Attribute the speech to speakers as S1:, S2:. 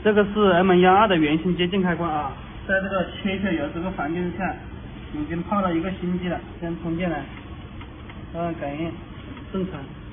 S1: 这个是 M12的原型接近开关啊，在这个切线油这个环境下，已经泡了1个星期了，先充电来，感应正常。